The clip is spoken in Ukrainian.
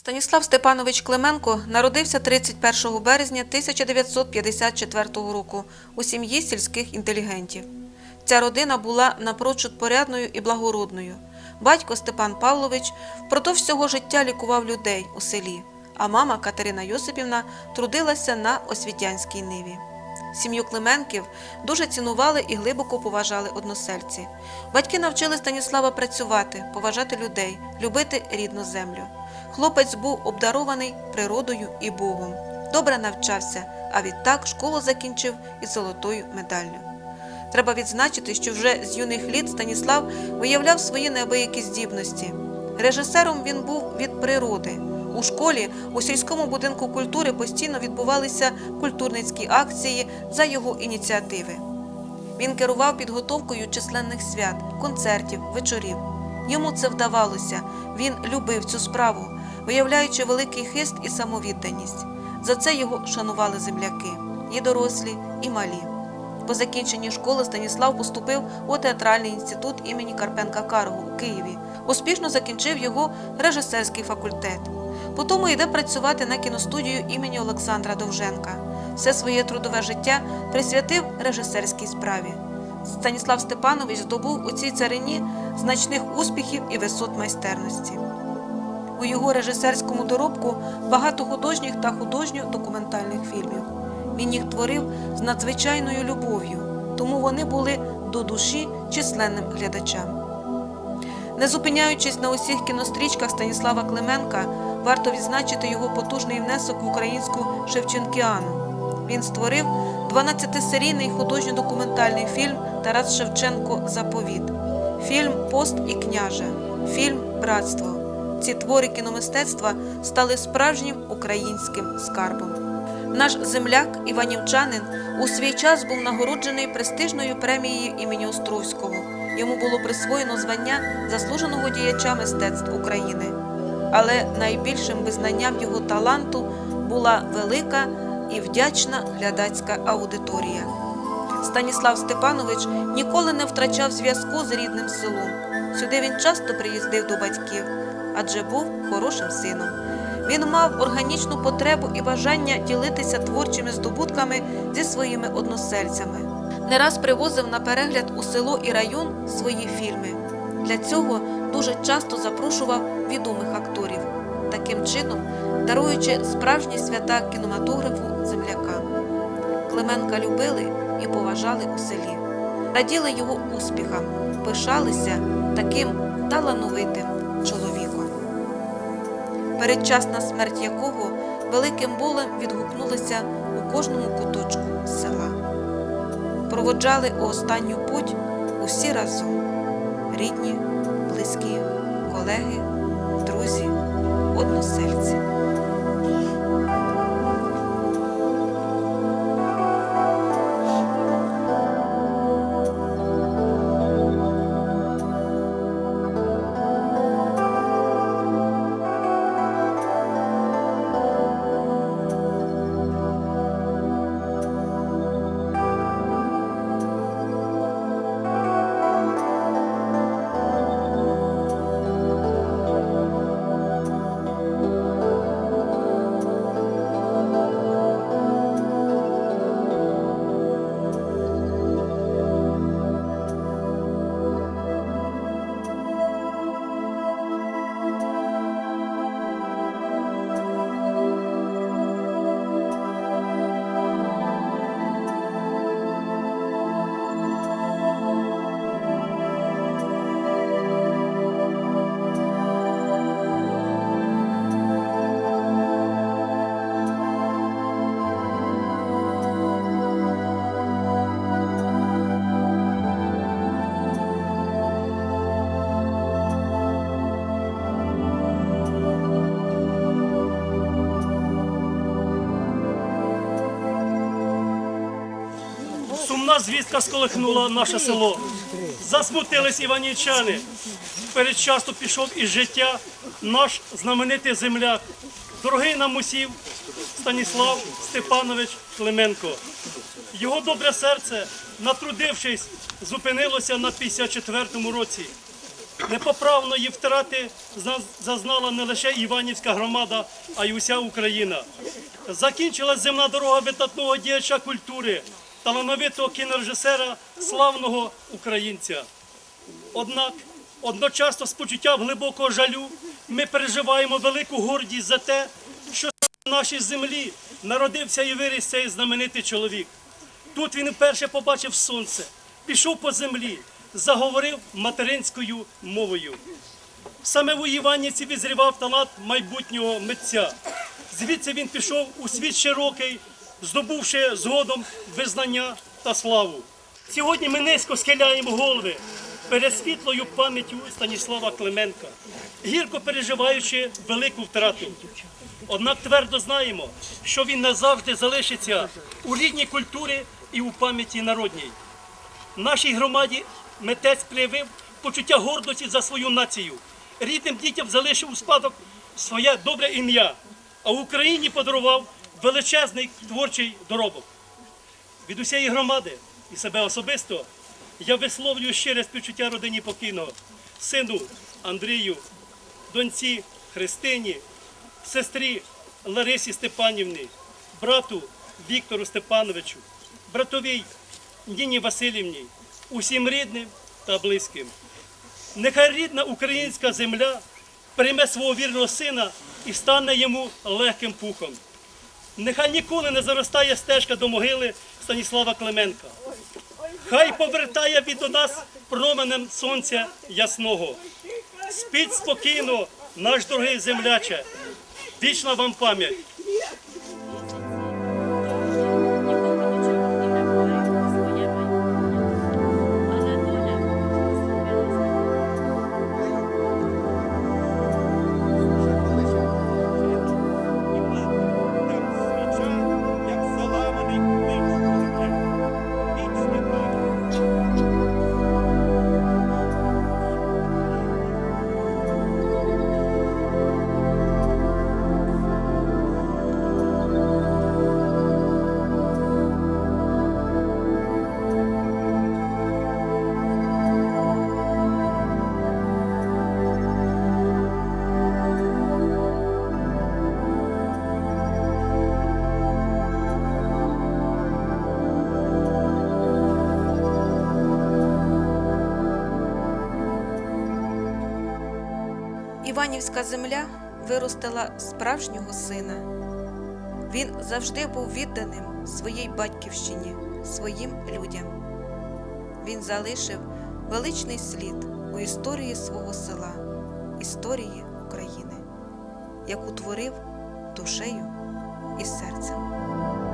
Станіслав Степанович Клименко народився 31 березня 1954 року у сім'ї сільських інтелігентів. Ця родина була напрочуд порядною і благородною. Батько Степан Павлович впродовж всього життя лікував людей у селі, а мама Катерина Йосипівна трудилася на освітянській ниві. Сім'ю Клименків дуже цінували і глибоко поважали односельці. Батьки навчили Станіслава працювати, поважати людей, любити рідну землю. Хлопець був обдарований природою і Богом. Добре навчався, а відтак школу закінчив із золотою медаллю. Треба відзначити, що вже з юних літ Станіслав виявляв свої неабиякі здібності. Режисером він був від природи. У школі, у сільському будинку культури постійно відбувалися культурницькі акції за його ініціативи. Він керував підготовкою численних свят, концертів, вечорів. Йому це вдавалося, він любив цю справу, виявляючи великий хист і самовідданість. За це його шанували земляки, і дорослі, і малі. По закінченні школи Станіслав поступив у театральний інститут імені Карпенка-Карого у Києві. Успішно закінчив його режисерський факультет. Потім йде працювати на кіностудію імені Олександра Довженка. Все своє трудове життя присвятив режисерській справі. Станіслав Степанович здобув у цій царині значних успіхів і висот майстерності. У його режисерському доробку багато художніх та художньо-документальних фільмів. Він їх творив з надзвичайною любов'ю, тому вони були до душі численним глядачам. Не зупиняючись на усіх кінострічках Станіслава Клименка, варто відзначити його потужний внесок в українську шевченкіану. Він створив 12-серійний художньо-документальний фільм «Тарас Шевченко. Заповіт», фільм «Пост і княже», фільм «Братство». Ці твори кіномистецтва стали справжнім українським скарбом. Наш земляк, іванівчанин, у свій час був нагороджений престижною премією імені Островського. Йому було присвоєно звання заслуженого діяча мистецтв України. Але найбільшим визнанням його таланту була велика і вдячна глядацька аудиторія. Станіслав Степанович ніколи не втрачав зв'язку з рідним селом. Сюди він часто приїздив до батьків, адже був хорошим сином. Він мав органічну потребу і бажання ділитися творчими здобутками зі своїми односельцями. Не раз привозив на перегляд у село і район свої фільми. Для цього дуже часто запрошував відомих акторів, таким чином даруючи справжні свята кінематографу землякам. Клименка любили і поважали у селі. Раділи його успіхам, пишалися таким талановитим чоловіком, передчасна смерть якого великим болем відгукнулася у кожному куточку села. Проводжали у останню путь усі разом – рідні, близькі, колеги, друзі, односельці. Сумна звістка сколихнула наше село. Засмутились іванівчани. Передчасно пішов із життя наш знаменитий земляк, дорогий нам усім Станіслав Степанович Клименко. Його добре серце, натрудившись, зупинилося на 54-му році. Непоправної втрати зазнала не лише Іванівська громада, а й уся Україна. Закінчилась земна дорога видатного діяча культури, талановитого кінорежисера, славного українця. Однак, одночасно з почуттям глибокого жалю ми переживаємо велику гордість за те, що на нашій землі народився і виріс цей знаменитий чоловік. Тут він вперше побачив сонце, пішов по землі, заговорив материнською мовою. Саме у Іванівці відзрівав талант майбутнього митця. Звідси він пішов у світ широкий, здобувши згодом визнання та славу. Сьогодні ми низько схиляємо голови перед світлою пам'яттю Станіслава Клименка, гірко переживаючи велику втрату. Однак твердо знаємо, що він назавжди залишиться у рідній культурі і у пам'яті народній. Нашій громаді митець проявив почуття гордості за свою націю. Рідним дітям залишив у спадок своє добре ім'я, а Україні подарував величезний творчий доробок. Від усієї громади і себе особисто я висловлюю щире співчуття родині покійного, сину Андрію, доньці Христині, сестрі Ларисі Степанівні, брату Віктору Степановичу, братовій Ніні Василівні, усім рідним та близьким. Нехай рідна українська земля прийме свого вірного сина і стане йому легким пухом. Нехай ніколи не заростає стежка до могили Станіслава Клименка. Хай повертає він до нас променем сонця ясного. Спіть спокійно, наш дорогий земляче, вічна вам пам'ять. Іванівська земля виростила справжнього сина. Він завжди був відданим своїй батьківщині, своїм людям. Він залишив величний слід у історії свого села, історії України, яку творив душею і серцем.